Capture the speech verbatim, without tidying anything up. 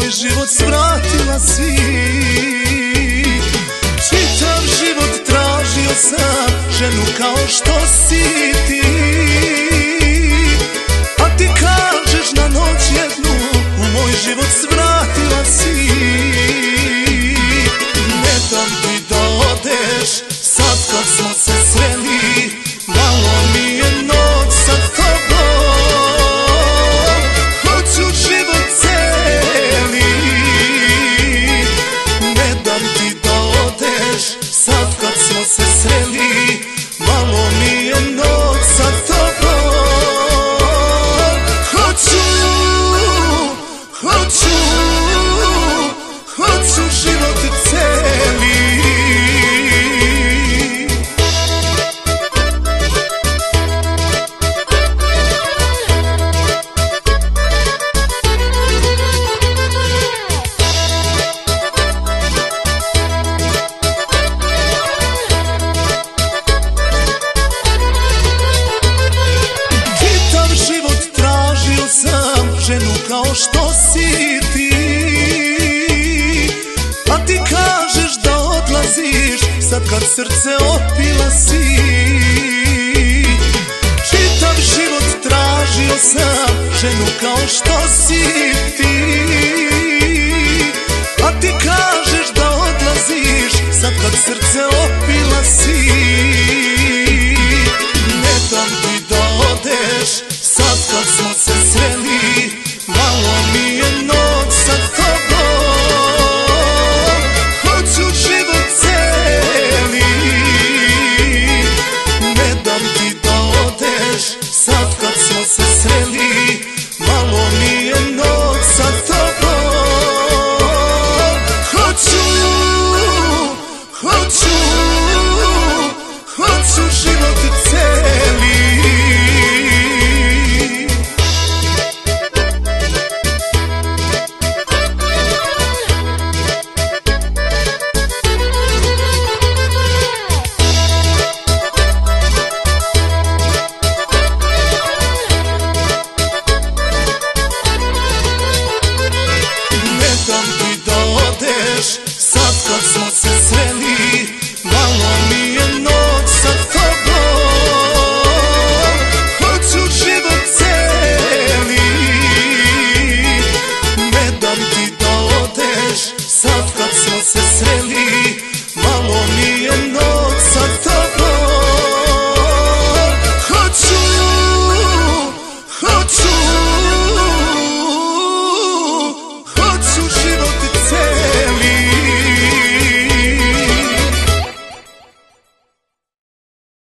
moj život svratila si. Čitav život tražio sam ženu kao što si ti, a ti kažeš na noć jednu u moj život svratila si. Ne dam ti da odeš sad kad smo se sreli, malo mi je noć sa tobom. Hoću život celi, ne dam ti da odeš sad kad smo se sreli, malo mi je noć sa tobom. Hoću, hoću, hoću život celi. Ženu kao što si ti, a ti kažeš da odlaziš sad kad srce opila si. Čitav život tražio sam ženu kao što si ti, a ti kažeš da odlaziš sad kad srce opila si. Ne dam ti da odeš sad kad smo se sreli, malo mi je noć sa tobom. Hoću život celi, ne dam ti da odeš sad kad smo se sreli, malo mi je noć sa tobom. Hoću, hoću, hoću život celi. Sad kad smo se sreli, malo mi je noć sa tobom. Hoću život celi, ne dam ti da odeš sad